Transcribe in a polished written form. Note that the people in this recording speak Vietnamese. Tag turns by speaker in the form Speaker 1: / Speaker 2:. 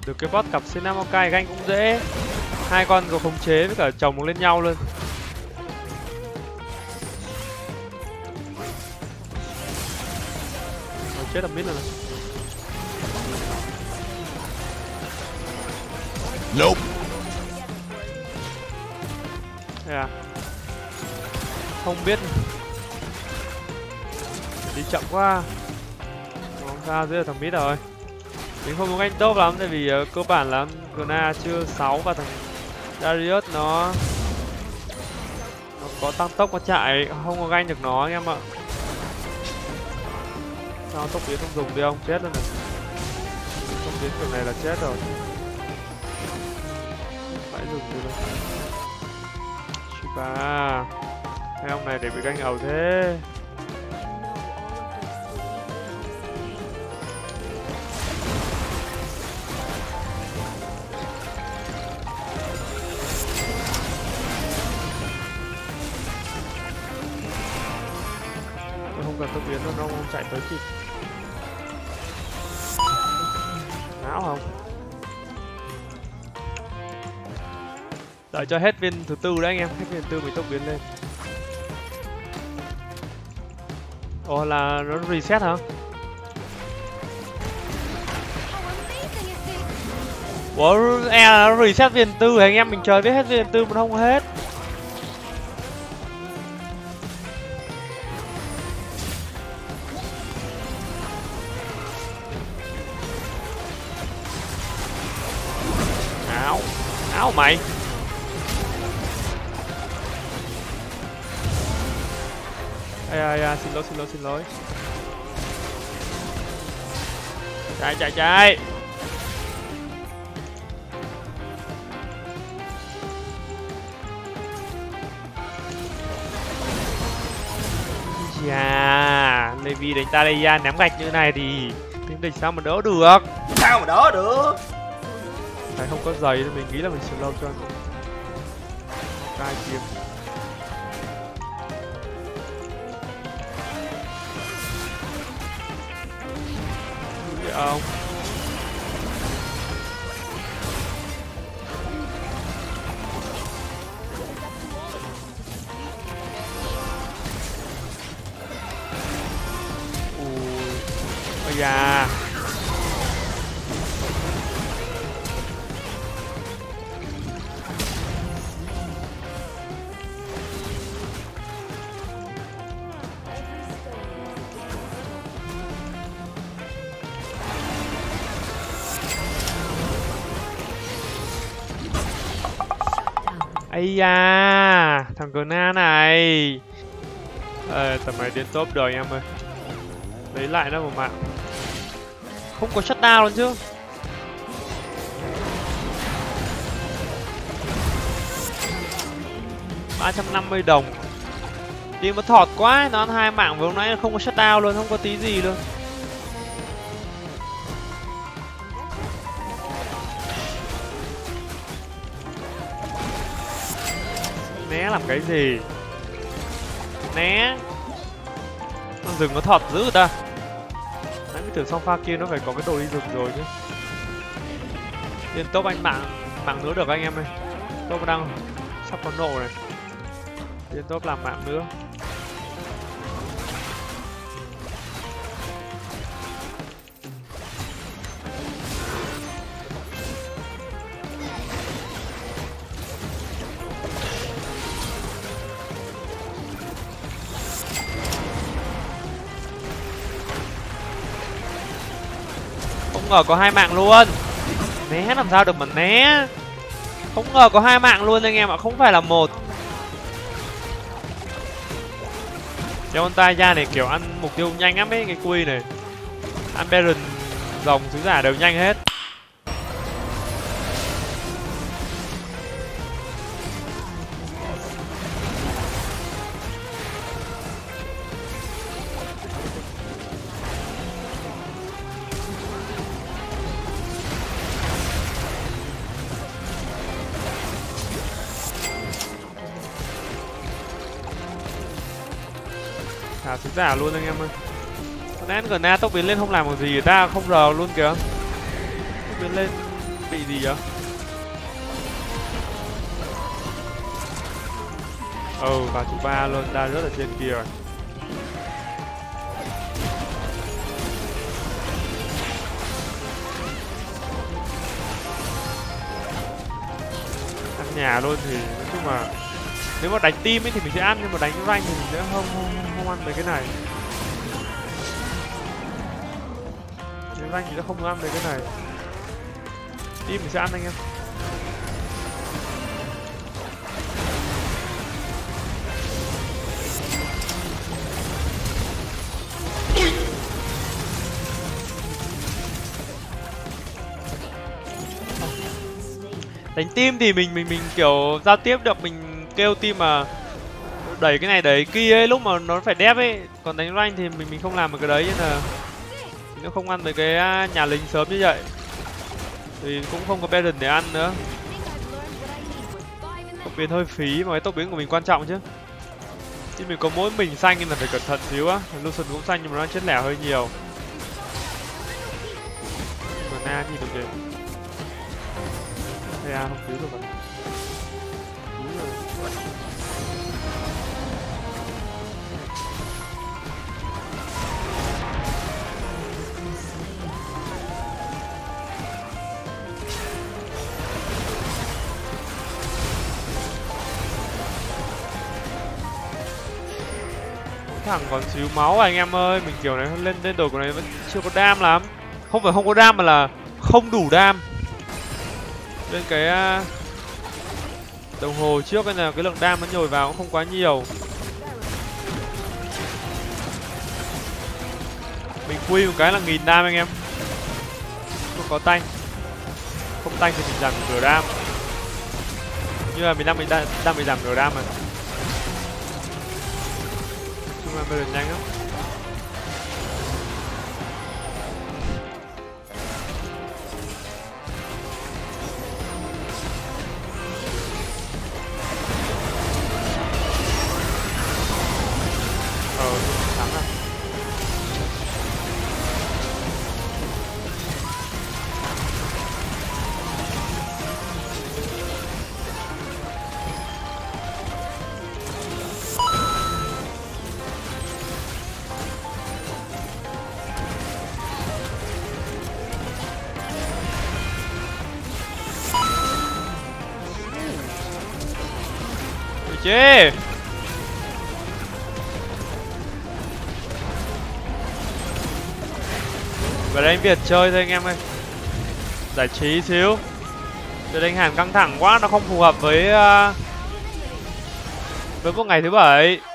Speaker 1: Được cái boss cặp Sinamakai ganh cũng dễ. Hai con có khống chế với cả chồng lên nhau luôn. Rồi, chết mid rồi này.
Speaker 2: Nope.
Speaker 1: Thế à? Không biết. Đi chậm quá. Không sao, dưới là thằng mid rồi. Mình không muốn ganh top lắm tại vì cơ bản là Gna chưa 6 và thằng Darius nó có tăng tốc có chạy, không có ganh được nó anh em ạ. Sao tốc biến không dùng đi ông, chết luôn này. Tốc biến kiểu này là chết rồi. Phải dùng đi rồi. Shiba. Cái ông này để bị ganh ẩu thế. Không cần tốc biến đâu, nó không chạy tới kịp. Não không? Đợi cho hết viên thứ tư đấy anh em, hết viên thứ tư mình tốc biến lên. Ồ là nó reset hả? Ủa là nó reset viên tư thì anh em mình chờ biết hết viên tư mà không hết. Áo mày. Xin lỗi. Chạy. Dạ, Levi đánh Talia ném gạch như này thì team địch sao mà đỡ được?
Speaker 3: Sao mà đỡ được?
Speaker 1: Phải không có giày nên mình nghĩ là mình slow cho anh. Cai kiếm. Đúng không? Ôi da. Ây da, thằng Gna này. Tầm này đến top đời anh em ơi. Lấy lại nó một mạng. Không có shutdown luôn chứ. $350. Đi mà thọt quá, nó ăn 2 mạng vừa nãy không có shutdown luôn, không có tí gì luôn. Né làm cái gì? Né. Con rừng nó thọt dữ ta. Nãy mới tưởng song pha kia nó phải có cái đồ đi rừng rồi chứ. Lên top anh mạng nữa được anh em ơi. Top đang sắp có nộ này. Lên top làm mạng nữa. Không ngờ có 2 mạng luôn. Né làm sao được mà né. Không ngờ có 2 mạng luôn anh em ạ, không phải là một. Con tai ra này kiểu ăn mục tiêu nhanh lắm ấy, cái quy này. Ăn Baron, rồng, sứ giả đều nhanh hết. Thả sứ giả luôn anh em ơi. Con Gna tốc biến lên không làm được gì, người ta không rờ luôn kìa. Tốc biến lên bị gì vậy? Vào thứ 3 luôn, đang rất là trên kia rồi. Ăn nhà luôn thì nói chung là nếu mà đánh team ấy thì mình sẽ ăn, nhưng mà đánh rank thì mình sẽ không ăn mấy cái này. Đánh rank thì sẽ không ăn mấy cái này. Team mình sẽ ăn anh em. Đánh team thì mình kiểu giao tiếp được, mình kêu team mà đẩy cái này đẩy kia ấy, lúc mà nó phải đép ấy. Còn đánh rank thì mình không làm được cái đấy, nên là nó không ăn mấy cái nhà lính sớm như vậy. Thì cũng không có Baron để ăn nữa. Tốc biến hơi phí, mà cái tốc biến của mình quan trọng chứ. Chứ mình có mỗi mình xanh nên là phải cẩn thận xíu á. Lucian cũng xanh nhưng mà nó chết lẻ hơi nhiều. Mana nhìn được kìa. Không cứu được rồi. Thằng còn xíu máu anh em ơi, mình kiểu này lên đồ của này vẫn chưa có đam lắm. Không phải không có đam mà là không đủ đam. Lên cái đồng hồ trước nên là cái lượng đam nó nhồi vào cũng không quá nhiều. Mình quy một cái là 1000 đam anh em. Không có tanh. Không tanh thì mình giảm nửa đam. Như là mình đang bị giảm nửa đam rồi. Chung là bây giờ nhanh lắm. Thắng à. Chê. Và đánh Việt chơi thôi anh em ơi. Giải trí xíu. Chơi đánh Hàn căng thẳng quá, nó không phù hợp với một ngày thứ 7.